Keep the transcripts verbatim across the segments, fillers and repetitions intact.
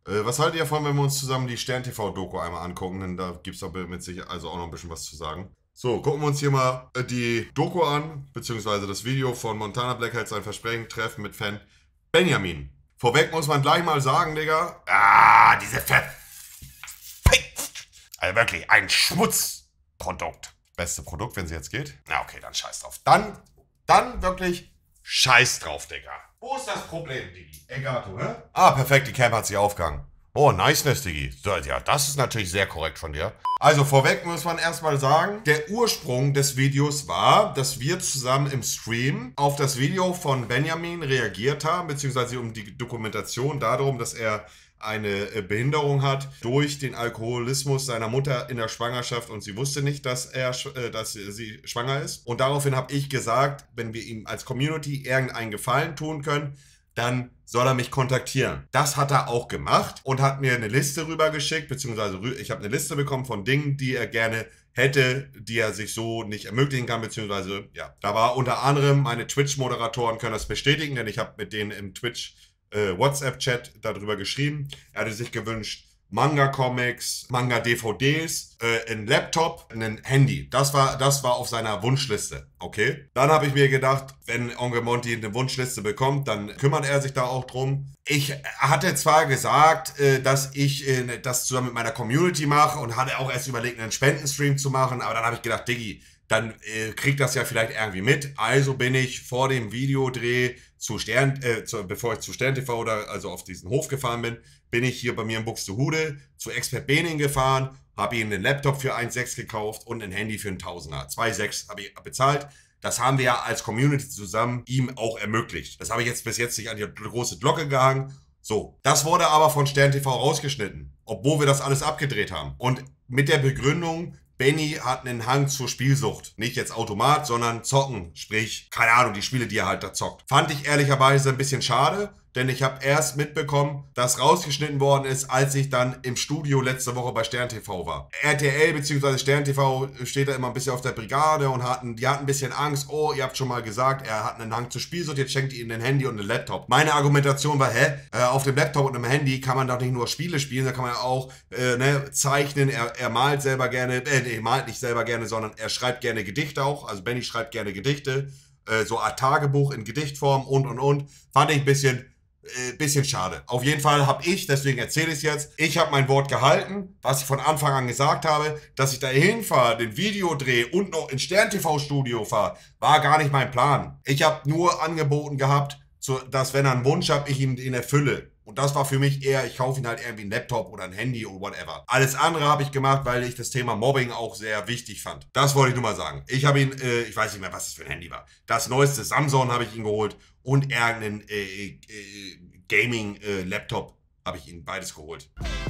Äh, was haltet ihr davon, wenn wir uns zusammen die Stern T V-Doku einmal angucken? Denn da gibt es aber mit sich also auch noch ein bisschen was zu sagen. So, gucken wir uns hier mal äh, die Doku an, beziehungsweise das Video von Montana Black hält sein Versprechen, Treffen mit Fan Benjamin. Vorweg muss man gleich mal sagen, Digga. Ah, diese Ver... Also wirklich ein Schmutzprodukt. Beste Produkt, wenn es jetzt geht. Na okay, dann scheiß drauf. Dann, dann wirklich scheiß drauf, Digga. Wo ist das Problem, Digi? Egato, hä? Ah, perfekt, die Cam hat sich aufgehangen. Oh, niceness, Digi. So, ja, das ist natürlich sehr korrekt von dir. Also vorweg muss man erstmal sagen, der Ursprung des Videos war, dass wir zusammen im Stream auf das Video von Benjamin reagiert haben, beziehungsweise um die Dokumentation darum, dass er eine Behinderung hat durch den Alkoholismus seiner Mutter in der Schwangerschaft und sie wusste nicht, dass er, äh, dass sie schwanger ist. Und daraufhin habe ich gesagt, wenn wir ihm als Community irgendeinen Gefallen tun können, dann soll er mich kontaktieren. Das hat er auch gemacht und hat mir eine Liste rübergeschickt, beziehungsweise ich habe eine Liste bekommen von Dingen, die er gerne hätte, die er sich so nicht ermöglichen kann, beziehungsweise, ja. Da war unter anderem, meine Twitch-Moderatoren können das bestätigen, denn ich habe mit denen im Twitch Äh, WhatsApp-Chat darüber geschrieben. Er hatte sich gewünscht Manga-Comics, Manga-D V Ds, äh, ein Laptop, ein Handy. Das war, das war auf seiner Wunschliste, okay? Dann habe ich mir gedacht, wenn Onkel Monty eine Wunschliste bekommt, dann kümmert er sich da auch drum. Ich hatte zwar gesagt, äh, dass ich äh, das zusammen mit meiner Community mache und hatte auch erst überlegt, einen Spendenstream zu machen, aber dann habe ich gedacht, Diggi, dann äh, kriegt das ja vielleicht irgendwie mit. Also bin ich vor dem Videodreh zu Stern, äh, zu, bevor ich zu Stern T V oder also auf diesen Hof gefahren bin, bin ich hier bei mir in Buxtehude zu Expert Bening gefahren, habe ihm einen Laptop für eins Komma sechs gekauft und ein Handy für einen Tausender. zwei Komma sechs habe ich bezahlt. Das haben wir ja als Community zusammen ihm auch ermöglicht. Das habe ich jetzt bis jetzt nicht an die große Glocke gehangen. So, das wurde aber von Stern T V rausgeschnitten, obwohl wir das alles abgedreht haben. Und mit der Begründung, Benny hat einen Hang zur Spielsucht. Nicht jetzt Automat, sondern Zocken. Sprich, keine Ahnung, die Spiele, die er halt da zockt. Fand ich ehrlicherweise ein bisschen schade, denn ich habe erst mitbekommen, dass rausgeschnitten worden ist, als ich dann im Studio letzte Woche bei Stern T V war. R T L bzw. Stern T V steht da immer ein bisschen auf der Brigade und hatten, die hatten ein bisschen Angst. Oh, ihr habt schon mal gesagt, er hat einen Hang zur Spielsucht, jetzt schenkt ihr ihm ein Handy und einen Laptop. Meine Argumentation war, hä, äh, auf dem Laptop und einem Handy kann man doch nicht nur Spiele spielen, da kann man ja auch äh, ne, zeichnen. Er, er malt selber gerne, äh, nee, malt nicht selber gerne, sondern er schreibt gerne Gedichte auch. Also Benny schreibt gerne Gedichte, äh, so ein Tagebuch in Gedichtform und und und. Fand ich ein bisschen Äh, bisschen schade. Auf jeden Fall habe ich, deswegen erzähle ich es jetzt, ich habe mein Wort gehalten, was ich von Anfang an gesagt habe, dass ich da hinfahre, den Video drehe und noch ins Stern T V-Studio fahre, war gar nicht mein Plan. Ich habe nur angeboten gehabt, so, dass wenn er einen Wunsch hat, ich ihm den erfülle. Und das war für mich eher, ich kaufe ihn halt irgendwie ein Laptop oder ein Handy oder whatever. Alles andere habe ich gemacht, weil ich das Thema Mobbing auch sehr wichtig fand. Das wollte ich nur mal sagen. Ich habe ihn, äh, ich weiß nicht mehr, was das für ein Handy war. Das neueste Samsung habe ich ihn geholt und irgendeinen äh, äh, Gaming-Laptop äh, habe ich ihn beides geholt.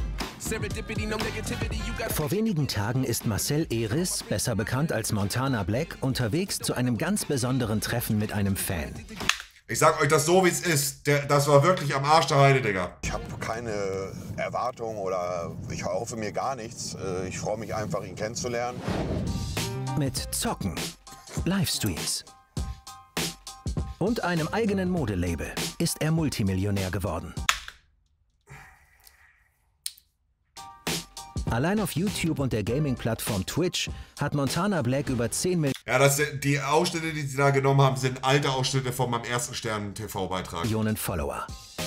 Vor wenigen Tagen ist Marcel Eris, besser bekannt als Montana Black, unterwegs zu einem ganz besonderen Treffen mit einem Fan. Ich sag euch das so, wie es ist. Der, das war wirklich am Arsch der Heide, Digga. Ich habe keine Erwartung oder ich hoffe mir gar nichts. Ich freue mich einfach, ihn kennenzulernen. Mit Zocken, Livestreams und einem eigenen Modelabel ist er Multimillionär geworden. Allein auf YouTube und der Gaming-Plattform Twitch hat Montana Black über zehn Millionen Ja, das, die Ausschnitte, die sie da genommen haben, sind alte Ausschnitte von meinem ersten Stern-T V-Beitrag. Follower.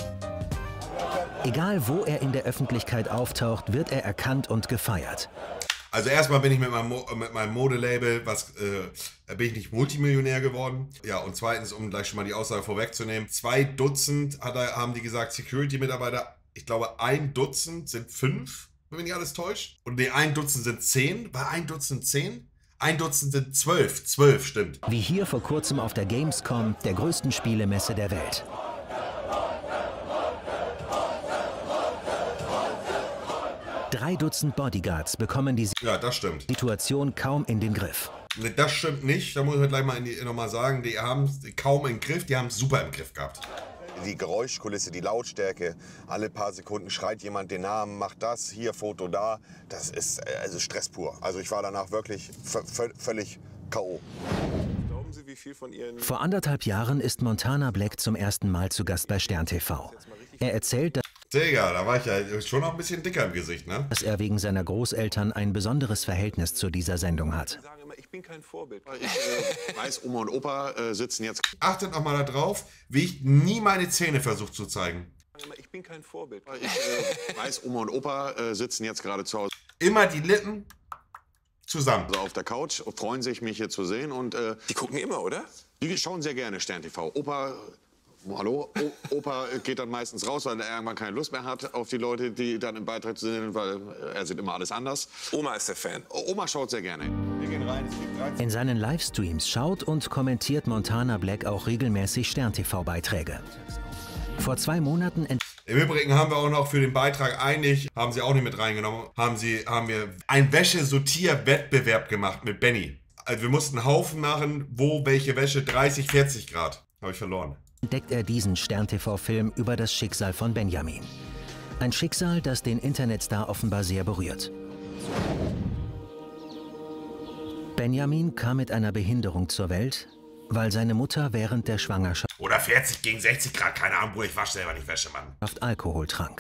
Egal wo er in der Öffentlichkeit auftaucht, wird er erkannt und gefeiert. Also erstmal bin ich mit meinem, Mo mit meinem Modelabel, was äh, bin ich nicht Multimillionär geworden. Ja, und zweitens, um gleich schon mal die Aussage vorwegzunehmen, zwei Dutzend hat er, haben die gesagt, Security-Mitarbeiter. Ich glaube, ein Dutzend sind fünf, wenn mich nicht alles täuscht. Und nee, ein Dutzend sind zehn. War ein Dutzend zehn? Ein Dutzend sind zwölf. Zwölf, stimmt. Wie hier vor kurzem auf der Gamescom, der größten Spielemesse der Welt. Drei Dutzend Bodyguards bekommen die ja, das stimmt. Situation kaum in den Griff. Nee, das stimmt nicht. Da muss ich gleich mal nochmal sagen, die haben es kaum im Griff, die haben es super im Griff gehabt. Die Geräuschkulisse, die Lautstärke, alle paar Sekunden schreit jemand den Namen, macht das, hier, Foto da. Das ist also Stress pur. Also ich war danach wirklich völlig K O Glauben Sie, wie viel von Ihren... Vor anderthalb Jahren ist Montana Black zum ersten Mal zu Gast bei Stern T V. Er erzählt, dass Digga, da war ich ja schon noch ein bisschen dicker im Gesicht, ne? Dass er wegen seiner Großeltern ein besonderes Verhältnis zu dieser Sendung hat. Ich sage immer, ich bin kein Vorbild. Ich äh, weiß, Oma und Opa äh, sitzen jetzt... Achtet noch mal darauf, wie ich nie meine Zähne versuche zu zeigen. Ich bin kein Vorbild. Ich äh, weiß, Oma und Opa äh, sitzen jetzt gerade zu Hause. Immer die Lippen zusammen. Also auf der Couch, freuen sich, mich hier zu sehen. Und, äh, Die gucken immer, oder? die schauen sehr gerne Stern T V. Opa... Hallo, o Opa geht dann meistens raus, weil er irgendwann keine Lust mehr hat auf die Leute, die dann im Beitrag sind, weil er sieht immer alles anders. Oma ist der Fan. Oma schaut sehr gerne. Wir gehen rein, es gibt dreizehn. In seinen Livestreams schaut und kommentiert Montana Black auch regelmäßig Stern T V-Beiträge. Vor zwei Monaten ent Im Übrigen haben wir auch noch für den Beitrag eigentlich, haben sie auch nicht mit reingenommen, haben, sie, haben wir einen Wäschesortierwettbewerb gemacht mit Benny. Also wir mussten einen Haufen machen, wo welche Wäsche dreißig, vierzig Grad. Habe ich verloren. entdeckt er diesen Stern T V-Film über das Schicksal von Benjamin. Ein Schicksal, das den Internetstar offenbar sehr berührt. Benjamin kam mit einer Behinderung zur Welt, weil seine Mutter während der Schwangerschaft Oder vierzig gegen sechzig Grad, keine Ahnung, Bruder, ich wasche selber nicht Wäsche, Mann. Alkohol trank.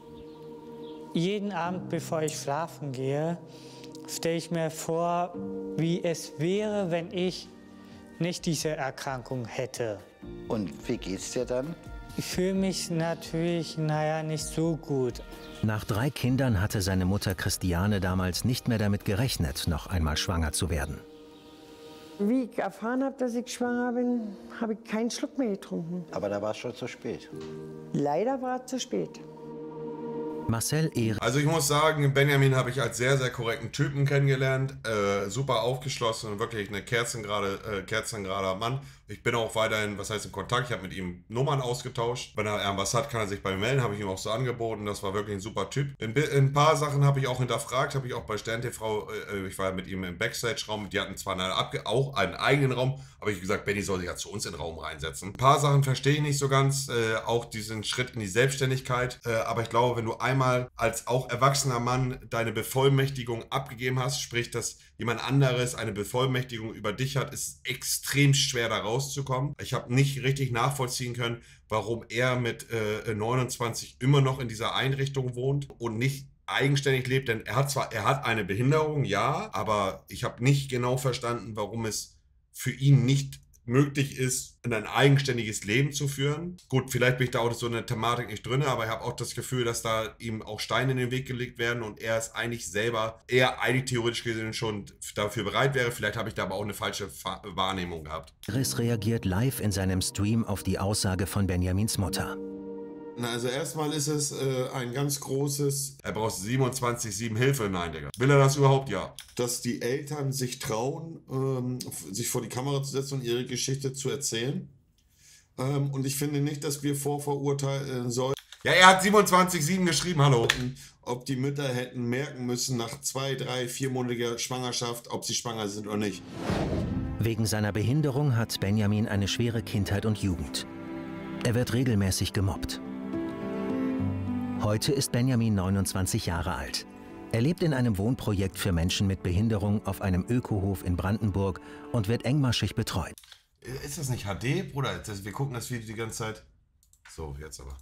Jeden Abend, bevor ich schlafen gehe, stelle ich mir vor, wie es wäre, wenn ich nicht diese Erkrankung hätte. Und wie geht's dir dann? Ich fühle mich natürlich, naja, nicht so gut. Nach drei Kindern hatte seine Mutter Christiane damals nicht mehr damit gerechnet, noch einmal schwanger zu werden. Wie ich erfahren habe, dass ich schwanger bin, habe ich keinen Schluck mehr getrunken. Aber da war es schon zu spät. Leider war es zu spät. Marcel Ehre Also ich muss sagen, Benjamin habe ich als sehr, sehr korrekten Typen kennengelernt. Äh, super aufgeschlossen und wirklich eine kerzengerade, äh, kerzengerader Mann. Ich bin auch weiterhin, was heißt im Kontakt, ich habe mit ihm Nummern ausgetauscht. Wenn er irgendwas hat, kann er sich bei mir melden, habe ich ihm auch so angeboten. Das war wirklich ein super Typ. In, in ein paar Sachen habe ich auch hinterfragt, habe ich auch bei Stern T V, äh, ich war mit ihm im Backstage-Raum, die hatten zwar eine Abge auch einen eigenen Raum, aber ich gesagt, Benny soll sich ja zu uns in den Raum reinsetzen. Ein paar Sachen verstehe ich nicht so ganz, äh, auch diesen Schritt in die Selbstständigkeit. Äh, aber ich glaube, wenn du einmal als auch erwachsener Mann deine Bevollmächtigung abgegeben hast, sprich, dass jemand anderes eine Bevollmächtigung über dich hat, ist es extrem schwer da rauszukommen. Ich habe nicht richtig nachvollziehen können, warum er mit äh, neunundzwanzig immer noch in dieser Einrichtung wohnt und nicht eigenständig lebt, denn er hat zwar, er hat eine Behinderung, ja, aber ich habe nicht genau verstanden, warum es für ihn nicht möglich ist, ein eigenständiges Leben zu führen. Gut, vielleicht bin ich da auch so in der Thematik nicht drin, aber ich habe auch das Gefühl, dass da ihm auch Steine in den Weg gelegt werden und er es eigentlich selber, er eigentlich theoretisch gesehen schon dafür bereit wäre. Vielleicht habe ich da aber auch eine falsche Wahrnehmung gehabt. Ehres reagiert live in seinem Stream auf die Aussage von Benjamins Mutter. Na, also erstmal ist es äh, ein ganz großes, er braucht siebenundzwanzig sieben Hilfe, nein, Digga. Will er das überhaupt? Ja. Dass die Eltern sich trauen, ähm, sich vor die Kamera zu setzen und ihre Geschichte zu erzählen. Ähm, und ich finde nicht, dass wir vorverurteilen sollen. Ja, er hat siebenundzwanzig sieben geschrieben, hallo. Ob die Mütter hätten merken müssen nach zwei, drei, viermonatiger Schwangerschaft, ob sie schwanger sind oder nicht. Wegen seiner Behinderung hat Benjamin eine schwere Kindheit und Jugend. Er wird regelmäßig gemobbt. Heute ist Benjamin neunundzwanzig Jahre alt. Er lebt in einem Wohnprojekt für Menschen mit Behinderung auf einem Ökohof in Brandenburg und wird engmaschig betreut. Ist das nicht H D, Bruder? Das, wir gucken das Video die ganze Zeit. So, jetzt aber.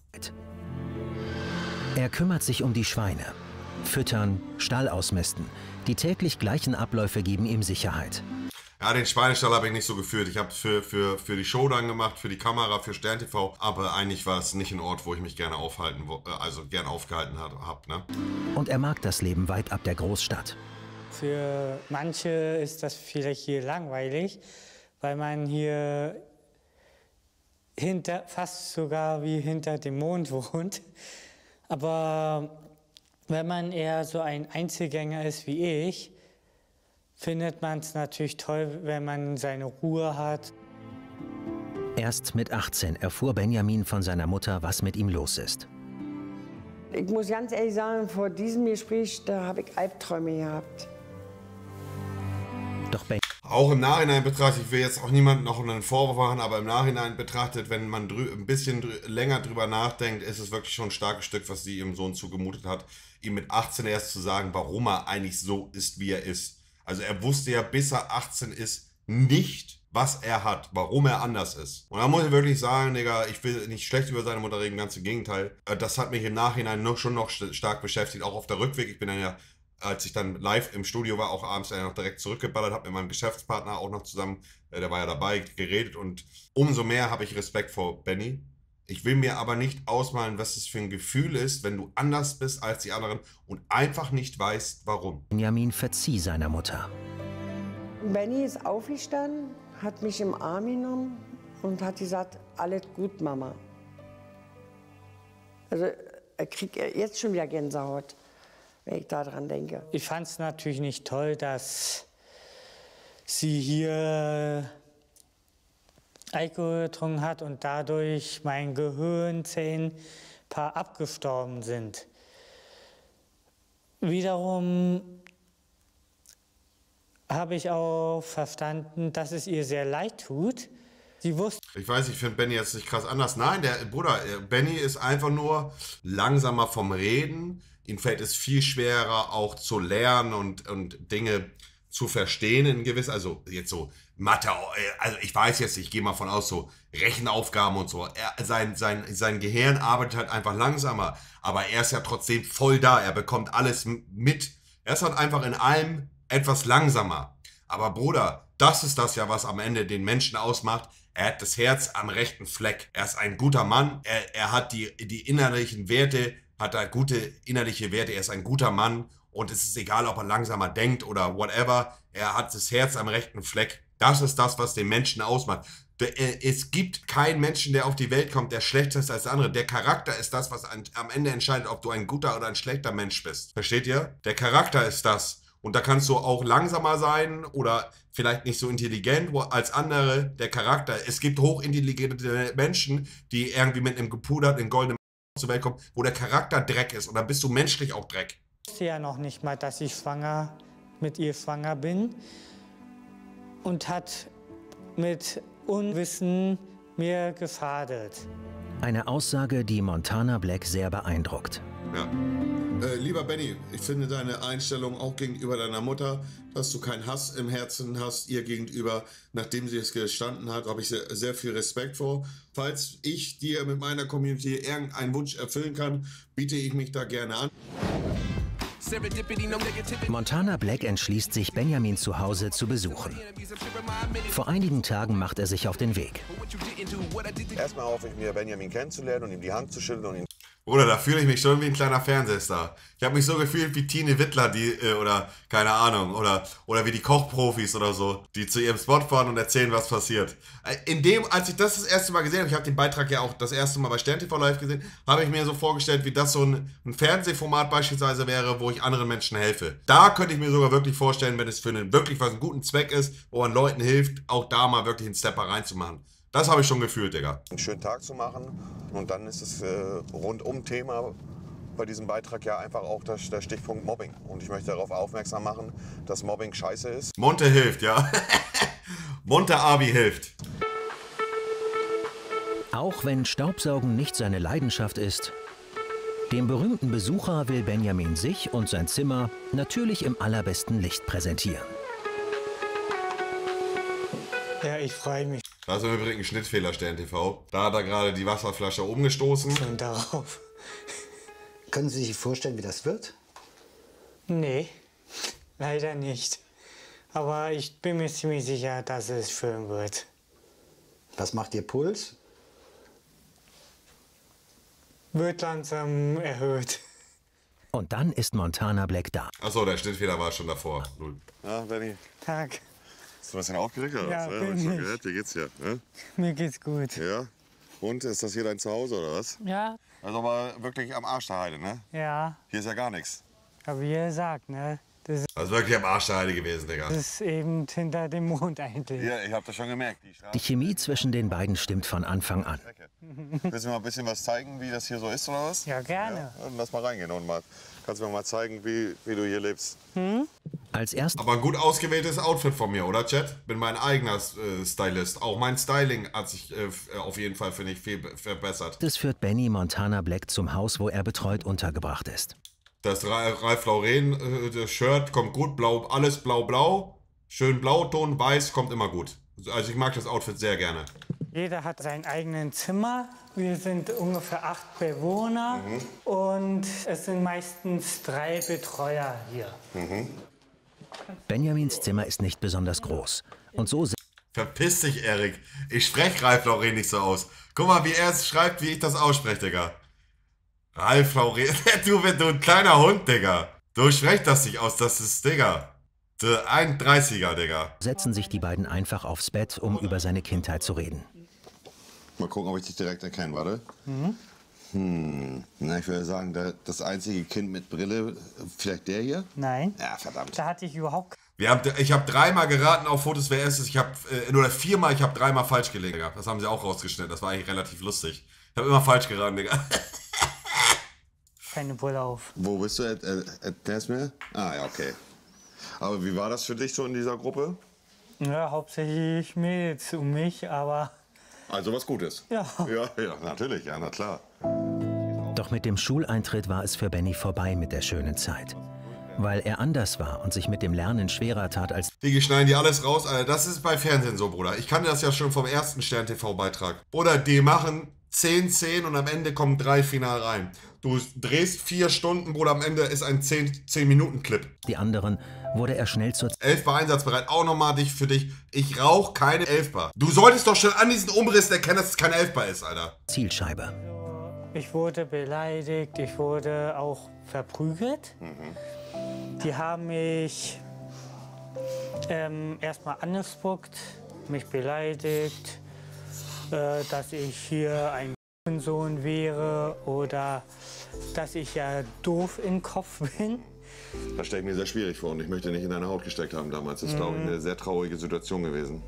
Er kümmert sich um die Schweine. Füttern, Stall ausmisten. Die täglich gleichen Abläufe geben ihm Sicherheit. Ja, den Schweinestall habe ich nicht so geführt. Ich habe es für, für, für die Show dann gemacht, für die Kamera, für Stern T V. Aber eigentlich war es nicht ein Ort, wo ich mich gerne aufhalten, wo, also gern aufgehalten habe. Ne? Und er mag das Leben weit ab der Großstadt. Für manche ist das vielleicht hier langweilig, weil man hier hinter, fast sogar wie hinter dem Mond wohnt. Aber wenn man eher so ein Einzelgänger ist wie ich, findet man es natürlich toll, wenn man seine Ruhe hat. Erst mit achtzehn erfuhr Benjamin von seiner Mutter, was mit ihm los ist. Ich muss ganz ehrlich sagen, vor diesem Gespräch, da habe ich Albträume gehabt. Doch Ben Auch im Nachhinein betrachtet, ich will jetzt auch niemanden noch einen Vorwurf machen, aber im Nachhinein betrachtet, wenn man drü ein bisschen drü länger drüber nachdenkt, ist es wirklich schon ein starkes Stück, was sie ihrem Sohn zugemutet hat, ihm mit achtzehn erst zu sagen, warum er eigentlich so ist, wie er ist. Also er wusste ja, bis er achtzehn ist, nicht, was er hat, warum er anders ist. Und da muss ich wirklich sagen, Digga, ich will nicht schlecht über seine Mutter reden, ganz im Gegenteil. Das hat mich im Nachhinein noch, schon noch stark beschäftigt, auch auf der Rückweg. Ich bin dann ja, als ich dann live im Studio war, auch abends dann noch direkt zurückgeballert, habe mit meinem Geschäftspartner auch noch zusammen, der war ja dabei, geredet. Und umso mehr habe ich Respekt vor Benny. Ich will mir aber nicht ausmalen, was es für ein Gefühl ist, wenn du anders bist als die anderen und einfach nicht weißt, warum. Benjamin verzieh seiner Mutter. Benny ist aufgestanden, hat mich im Arm genommen und hat gesagt, alles gut, Mama. Also er kriegt jetzt schon wieder Gänsehaut, wenn ich daran denke. Ich fand es natürlich nicht toll, dass sie hier Alkohol getrunken hat und dadurch mein Gehirnzellen paar abgestorben sind. Wiederum habe ich auch verstanden, dass es ihr sehr leid tut. Sie wusste. Ich weiß, ich finde Benny jetzt nicht krass anders. Nein, der Bruder, Benny ist einfach nur langsamer vom Reden. Ihm fällt es viel schwerer, auch zu lernen und, und Dinge zu verstehen in gewiss, also jetzt so Mathe, also ich weiß jetzt, ich gehe mal von aus, so Rechenaufgaben und so. Er, sein, sein, sein Gehirn arbeitet halt einfach langsamer, aber er ist ja trotzdem voll da, er bekommt alles mit. Er ist halt einfach in allem etwas langsamer. Aber Bruder, das ist das ja, was am Ende den Menschen ausmacht. Er hat das Herz am rechten Fleck. Er ist ein guter Mann, er, er hat die, die innerlichen Werte, hat da gute innerliche Werte, er ist ein guter Mann. Und es ist egal, ob er langsamer denkt oder whatever. Er hat das Herz am rechten Fleck. Das ist das, was den Menschen ausmacht. Es gibt keinen Menschen, der auf die Welt kommt, der schlechter ist als der andere. Der Charakter ist das, was am Ende entscheidet, ob du ein guter oder ein schlechter Mensch bist. Versteht ihr? Der Charakter ist das. Und da kannst du auch langsamer sein oder vielleicht nicht so intelligent als andere. Der Charakter. Es gibt hochintelligente Menschen, die irgendwie mit einem gepuderten goldenen zur Welt kommen, wo der Charakter Dreck ist. Und dann bist du menschlich auch Dreck. Ich wusste ja noch nicht mal, dass ich schwanger, mit ihr schwanger bin und hat mit Unwissen mir geschadet. Eine Aussage, die Montana Black sehr beeindruckt. Ja. Äh, lieber Benny, ich finde deine Einstellung auch gegenüber deiner Mutter, dass du keinen Hass im Herzen hast, ihr gegenüber, nachdem sie es gestanden hat, habe ich sehr, sehr viel Respekt vor. Falls ich dir mit meiner Community irgendeinen Wunsch erfüllen kann, biete ich mich da gerne an. Montana Black entschließt sich, Benjamin zu Hause zu besuchen. Vor einigen Tagen macht er sich auf den Weg. Erstmal hoffe ich mir, Benjamin kennenzulernen und ihm die Hand zu schütteln und ihn. Bruder, da fühle ich mich schon wie ein kleiner Fernsehstar. Ich habe mich so gefühlt wie Tine Wittler, die, äh, oder keine Ahnung, oder, oder wie die Kochprofis oder so, die zu ihrem Spot fahren und erzählen, was passiert. In dem, als ich das das erste Mal gesehen habe, ich habe den Beitrag ja auch das erste Mal bei Stern T V Live gesehen, habe ich mir so vorgestellt, wie das so ein, ein Fernsehformat beispielsweise wäre, wo ich anderen Menschen helfe. Da könnte ich mir sogar wirklich vorstellen, wenn es für einen wirklich was einen guten Zweck ist, wo man Leuten hilft, auch da mal wirklich einen Stepper reinzumachen. Das habe ich schon gefühlt, Digga. Einen schönen Tag zu machen und dann ist das äh, Rundum-Thema bei diesem Beitrag ja einfach auch das, der Stichpunkt Mobbing. Und ich möchte darauf aufmerksam machen, dass Mobbing scheiße ist. Monte hilft, ja. Monte Abi hilft. Auch wenn Staubsaugen nicht seine Leidenschaft ist, dem berühmten Besucher will Benjamin sich und sein Zimmer natürlich im allerbesten Licht präsentieren. Ja, ich freue mich Da ist im Übrigen ein Schnittfehler, Stern T V. Da hat er gerade die Wasserflasche umgestoßen. schon darauf. Können Sie sich vorstellen, wie das wird? Nee, leider nicht. Aber ich bin mir ziemlich sicher, dass es schön wird. Was macht Ihr Puls? Wird langsam erhöht. Und dann ist Montana Black da. Achso, der Schnittfehler war schon davor. Ja, Benni, Tag, bist du ein bisschen aufgeregt oder Ja, was? bin Hab ich schon ich. gehört. Wie geht's dir? Ne? mir geht's gut. Ja? Und ist das hier dein Zuhause oder was? Ja, Also mal wirklich am Arsch der Heide, ne? ja, Hier ist ja gar nichts. aber wie ihr sagt, ne, das Das ist wirklich am Arsch der Heide gewesen, Digga. ist eben hinter dem Mond eigentlich. Ja, ich hab das schon gemerkt. Die Straße. Die Chemie zwischen den beiden stimmt von Anfang an. Willst du mir mal ein bisschen was zeigen, wie das hier so ist oder was? Ja, gerne. Ja, dann lass mal reingehen und mal. Kannst du mir mal zeigen, wie, wie du hier lebst? Als erstes Aber ein gut ausgewähltes Outfit von mir, oder, Chat? Bin mein eigener äh, Stylist. Auch mein Styling hat sich äh, auf jeden Fall, finde ich, viel verbessert. führt Benny Montana Black zum Haus, wo er betreut untergebracht ist. Das Ralph Lauren äh, das Shirt kommt gut, blau, alles blau-blau. Schön Blauton, weiß, kommt immer gut. Also ich mag das Outfit sehr gerne. Jeder hat sein eigenes Zimmer. Wir sind ungefähr acht Bewohner mhm. und es sind meistens drei Betreuer hier. Mhm. Benjamins Zimmer ist nicht besonders groß. Und so Verpiss dich, Erik. Ich spreche Ralf Lauren nicht so aus. Guck mal, wie er es schreibt, wie ich das ausspreche, Digga. Ralf Lauren. Du bist ein kleiner Hund, Digga. Du sprichst das nicht aus, das ist, Digga. Der einunddreißiger, Digga. Setzen sich die beiden einfach aufs Bett, um über seine Kindheit zu reden. Mal gucken, ob ich dich direkt erkenne, warte. Mhm. Hm, na, ich würde sagen, der, das einzige Kind mit Brille, vielleicht der hier? Nein. Ja, verdammt. Da hatte ich überhaupt... Wir haben, ich habe dreimal geraten auf Fotos, wer es ist. Ich habe, äh, oder viermal, ich habe dreimal falsch gelegen, Digga. Das haben sie auch rausgeschnitten, das war eigentlich relativ lustig. Ich habe immer falsch geraten, Digga. Keine Brille auf. Wo bist du? Erklär's mir? Ah, ja, okay. Aber wie war das für dich so in dieser Gruppe? Ja, hauptsächlich Mädels um mich, aber... Also was Gutes? Ja. Ja, ja, natürlich, ja, na klar. Doch mit dem Schuleintritt war es für Benny vorbei mit der schönen Zeit. Weil er anders war und sich mit dem Lernen schwerer tat als... Die schneiden die alles raus, Alter. Das ist bei Fernsehen so, Bruder. Ich kannte das ja schon vom ersten Stern-T V-Beitrag. Bruder, die machen zehn Szenen und am Ende kommen drei final rein. Du drehst vier Stunden, Bruder, am Ende ist ein zehn Minuten Clip. Die anderen wurde er schnell zur... Elfbar einsatzbereit, auch nochmal dich für dich. Ich rauche keine Elfbar. Du solltest doch schon an diesen Umrissen erkennen, dass es keine Elfbar ist, Alter. Zielscheibe. Ich wurde beleidigt, ich wurde auch verprügelt. Mhm. Die haben mich ähm, erstmal angespuckt, mich beleidigt, äh, dass ich hier ein Sohn wäre oder dass ich ja doof im Kopf bin. Das stelle ich mir sehr schwierig vor und ich möchte nicht in deine Haut gesteckt haben damals. Das ist, mhm. glaube ich, eine sehr traurige Situation gewesen.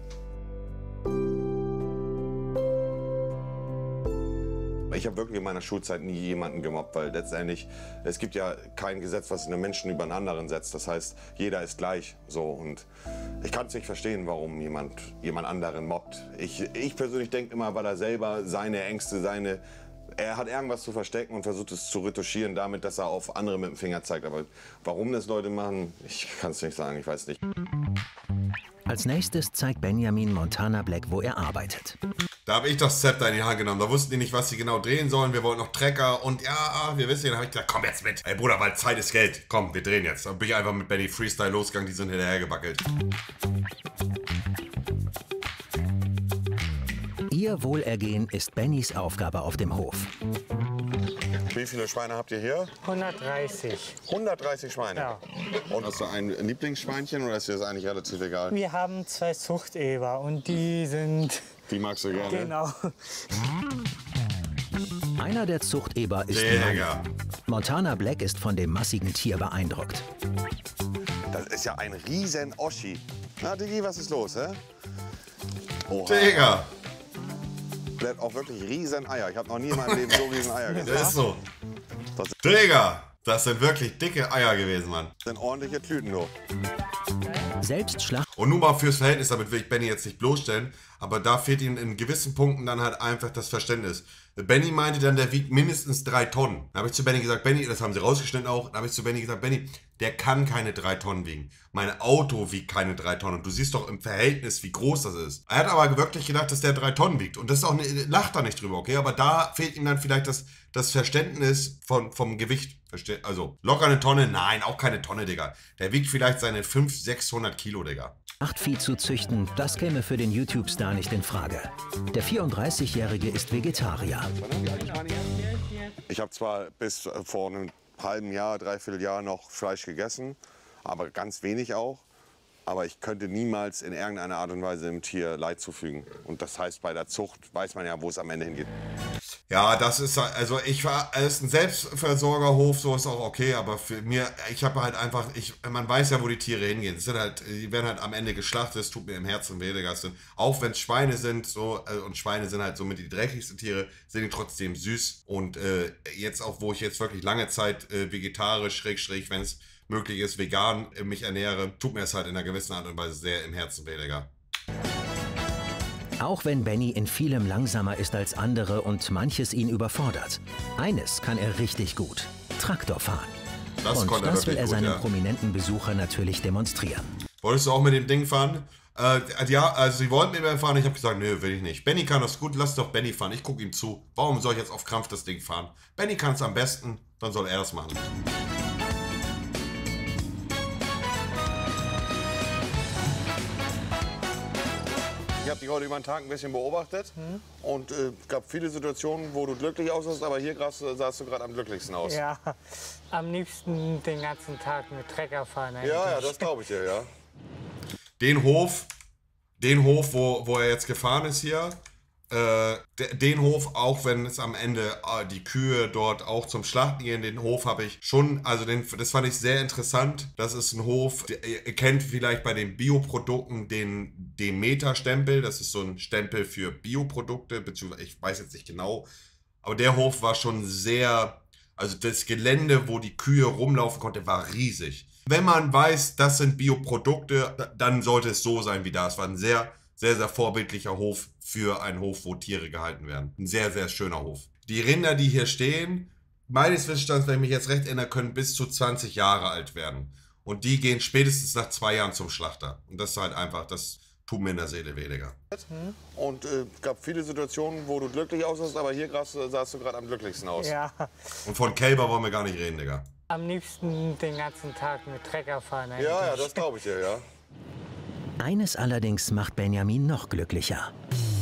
Ich habe wirklich in meiner Schulzeit nie jemanden gemobbt, weil letztendlich, es gibt ja kein Gesetz, was einen Menschen über einen anderen setzt. Das heißt, jeder ist gleich. So, und ich kann es nicht verstehen, warum jemand jemand anderen mobbt. Ich, ich persönlich denke immer, weil er selber seine Ängste, seine... Er hat irgendwas zu verstecken und versucht es zu retuschieren damit, dass er auf andere mit dem Finger zeigt. Aber warum das Leute machen, ich kann es nicht sagen, ich weiß nicht. Als nächstes zeigt Benjamin Montana Black, wo er arbeitet. Da habe ich das Zepter in die Hand genommen. Da wussten die nicht, was sie genau drehen sollen. Wir wollten noch Trecker und ja, wir wissen, dann habe ich gesagt, komm jetzt mit. Ey Bruder, weil Zeit ist Geld. Komm, wir drehen jetzt. Dann bin ich einfach mit Benny Freestyle losgegangen, die sind hinterhergebackelt. Ihr Wohlergehen ist Bennys Aufgabe auf dem Hof. Wie viele Schweine habt ihr hier? hundertdreißig. hundertdreißig Schweine? Ja. Und hast du ein Lieblingsschweinchen oder ist dir das eigentlich relativ egal? Wir haben zwei Zuchteber und die sind... Die magst du gerne? Genau. Einer der Zuchteber ist Mega. Montana Black ist von dem massigen Tier beeindruckt. Das ist ja ein riesen Oschi. Na, Digi, was ist los, hä? Oha. Digga. Der hat auch wirklich riesen Eier. Ich habe noch nie in meinem Leben so riesen Eier gesehen. Das ist so. Das Digga, das sind wirklich dicke Eier gewesen, Mann. sind ordentliche Tüten, nur. Selbst Schlacht. Und nur mal fürs Verhältnis, damit will ich Benny jetzt nicht bloßstellen, aber da fehlt ihm in gewissen Punkten dann halt einfach das Verständnis. Benny meinte dann, der wiegt mindestens drei Tonnen. Da habe ich zu Benny gesagt, Benny, das haben sie rausgeschnitten auch, da habe ich zu Benny gesagt, Benny, der kann keine drei Tonnen wiegen. Mein Auto wiegt keine drei Tonnen. Und du siehst doch im Verhältnis, wie groß das ist. Er hat aber wirklich gedacht, dass der drei Tonnen wiegt. Und das ist auch eine, lacht da nicht drüber, okay? Aber da fehlt ihm dann vielleicht das, das Verständnis von, vom Gewicht. Also locker eine Tonne, nein, auch keine Tonne, Digga. Der wiegt vielleicht seine fünfhundert, sechshundert Kilo, Digga. Vieh zu züchten, das käme für den YouTube-Star nicht in Frage. Der vierunddreißigjährige ist Vegetarier. Ich habe zwar bis vor einem halben Jahr, dreiviertel Jahr noch Fleisch gegessen, aber ganz wenig auch. Aber ich könnte niemals in irgendeiner Art und Weise dem Tier Leid zufügen. Und das heißt, bei der Zucht weiß man ja, wo es am Ende hingeht. Ja, das ist, also ich war, es ist ein Selbstversorgerhof, so ist auch okay, aber für mir, ich habe halt einfach, ich, man weiß ja, wo die Tiere hingehen. Es sind halt, die werden halt am Ende geschlachtet, es tut mir im Herzen weh, Digga. Auch wenn es Schweine sind, so, und Schweine sind halt somit die dreckigsten Tiere, sind die trotzdem süß. Und äh, jetzt auch, wo ich jetzt wirklich lange Zeit äh, vegetarisch, schräg, schräg, wenn es möglich ist, vegan äh, mich ernähre, tut mir es halt in einer gewissen Art und Weise sehr im Herzen weh, Digga. Auch wenn Benny in vielem langsamer ist als andere und manches ihn überfordert. Eines kann er richtig gut: Traktor fahren. Das und konnte er das will er wirklich seinem gut, ja. prominenten Besucher natürlich demonstrieren. Wolltest du auch mit dem Ding fahren? Äh, ja, also sie wollten mit mir fahren, ich habe gesagt, nö, will ich nicht. Benny kann das gut, lass doch Benny fahren, ich gucke ihm zu. Warum soll ich jetzt auf Krampf das Ding fahren? Benny kann es am besten, dann soll er das machen. Ich habe dich heute über den Tag ein bisschen beobachtet hm? und es äh, gab viele Situationen, wo du glücklich aussahst, aber hier sahst du gerade am glücklichsten aus. Ja, am liebsten den ganzen Tag mit Trecker fahren eigentlich. Ja, ja, das glaube ich dir, ja. Den Hof, den Hof, wo, wo er jetzt gefahren ist hier, äh, den Hof, auch wenn es am Ende äh, die Kühe dort auch zum Schlachten gehen, den Hof habe ich schon, also den, das fand ich sehr interessant. Das ist ein Hof, der, ihr kennt vielleicht bei den Bioprodukten den Demeter-Stempel, das ist so ein Stempel für Bioprodukte, beziehungsweise ich weiß jetzt nicht genau, aber der Hof war schon sehr, also das Gelände, wo die Kühe rumlaufen konnte, war riesig. Wenn man weiß, das sind Bioprodukte, dann sollte es so sein wie da. Es war ein sehr, sehr, sehr vorbildlicher Hof für einen Hof, wo Tiere gehalten werden. Ein sehr, sehr schöner Hof. Die Rinder, die hier stehen, meines Wissensstands, wenn ich mich jetzt recht erinnere, können bis zu zwanzig Jahre alt werden. Und die gehen spätestens nach zwei Jahren zum Schlachter. Und das ist halt einfach, das tut mir in der Seele weh, Digga. Und es äh, gab viele Situationen, wo du glücklich aussahst, aber hier sahst du gerade am glücklichsten aus. Ja. Und von Kälber wollen wir gar nicht reden, Digga. Am liebsten den ganzen Tag mit Trecker fahren eigentlich. Ja, ja, das glaube ich dir, ja. Eines allerdings macht Benjamin noch glücklicher.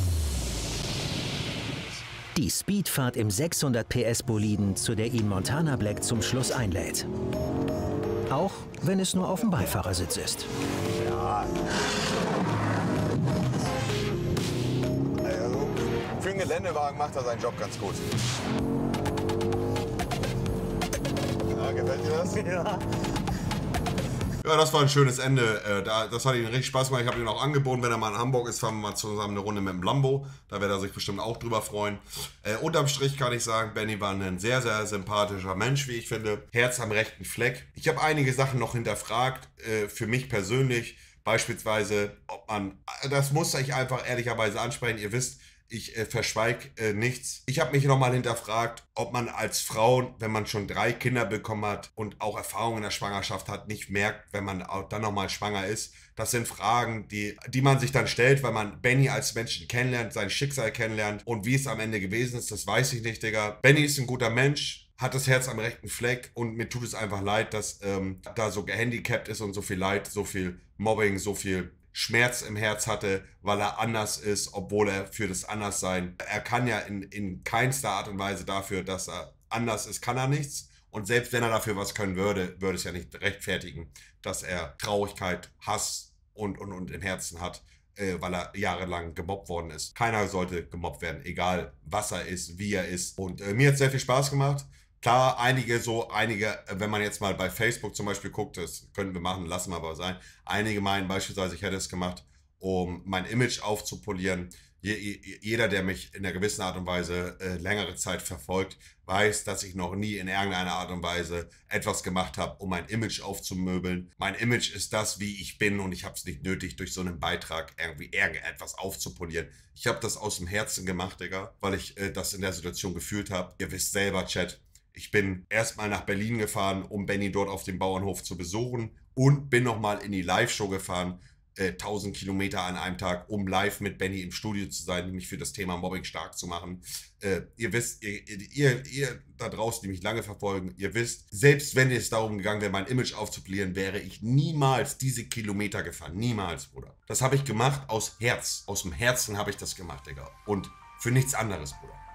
Die Speedfahrt im sechshundert P S Boliden, zu der ihn Montana Black zum Schluss einlädt. Auch wenn es nur auf dem Beifahrersitz ist. Ja. Also, für einen Geländewagen macht er seinen Job ganz gut. Ja, gefällt dir das? Ja. Ja, das war ein schönes Ende. Das hat ihm richtig Spaß gemacht. Ich habe ihm auch angeboten, wenn er mal in Hamburg ist, fahren wir mal zusammen eine Runde mit dem Lambo. Da wird er sich bestimmt auch drüber freuen. Äh, unterm Strich kann ich sagen, Benny war ein sehr, sehr sympathischer Mensch, wie ich finde. Herz am rechten Fleck. Ich habe einige Sachen noch hinterfragt, äh, für mich persönlich. Beispielsweise, ob man, das muss ich einfach ehrlicherweise ansprechen. Ihr wisst, ich äh, verschweige äh, nichts. Ich habe mich nochmal hinterfragt, ob man als Frau, wenn man schon drei Kinder bekommen hat und auch Erfahrung in der Schwangerschaft hat, nicht merkt, wenn man auch dann nochmal schwanger ist. Das sind Fragen, die, die man sich dann stellt, weil man Benny als Menschen kennenlernt, sein Schicksal kennenlernt. Und wie es am Ende gewesen ist, das weiß ich nicht, Digga. Benny ist ein guter Mensch, hat das Herz am rechten Fleck und mir tut es einfach leid, dass ähm, da so gehandicapt ist und so viel Leid, so viel Mobbing, so viel Schmerz im Herz hatte, weil er anders ist, obwohl er für das Anderssein, er kann ja in, in keinster Art und Weise dafür, dass er anders ist, kann er nichts. Und selbst wenn er dafür was können würde, würde es ja nicht rechtfertigen, dass er Traurigkeit, Hass und, und, und im Herzen hat, äh, weil er jahrelang gemobbt worden ist. Keiner sollte gemobbt werden, egal was er ist, wie er ist. Und äh, mir hat es sehr viel Spaß gemacht. Klar, einige so, einige, wenn man jetzt mal bei Facebook zum Beispiel guckt, das können wir machen, lassen wir aber sein. Einige meinen beispielsweise, ich hätte es gemacht, um mein Image aufzupolieren. Je, jeder, der mich in einer gewissen Art und Weise äh, längere Zeit verfolgt, weiß, dass ich noch nie in irgendeiner Art und Weise etwas gemacht habe, um mein Image aufzumöbeln. Mein Image ist das, wie ich bin, und ich habe es nicht nötig, durch so einen Beitrag irgendwie irgendetwas aufzupolieren. Ich habe das aus dem Herzen gemacht, Digga, weil ich äh, das in der Situation gefühlt habe. Ihr wisst selber, Chat. Ich bin erstmal nach Berlin gefahren, um Benny dort auf dem Bauernhof zu besuchen, und bin nochmal in die Live-Show gefahren, äh, tausend Kilometer an einem Tag, um live mit Benny im Studio zu sein, mich für das Thema Mobbing stark zu machen. Äh, ihr wisst, ihr, ihr, ihr da draußen, die mich lange verfolgen, ihr wisst, selbst wenn es darum gegangen wäre, mein Image aufzupolieren, wäre ich niemals diese Kilometer gefahren. Niemals, Bruder. Das habe ich gemacht aus Herz. Aus dem Herzen habe ich das gemacht, Digga. Und für nichts anderes, Bruder.